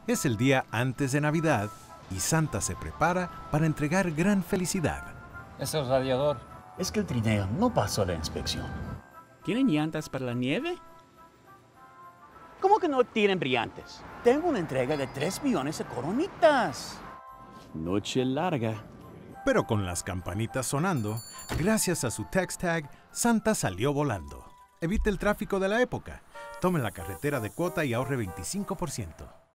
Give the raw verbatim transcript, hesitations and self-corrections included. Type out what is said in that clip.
Es el día antes de Navidad y Santa se prepara para entregar gran felicidad. Es el radiador. Es que el trineo no pasó la inspección. ¿Tienen llantas para la nieve? ¿Cómo que no tienen brillantes? Tengo una entrega de tres millones de coronitas. Noche larga. Pero con las campanitas sonando, gracias a su text tag, Santa salió volando. Evite el tráfico de la época. Tome la carretera de cuota y ahorre veinticinco por ciento.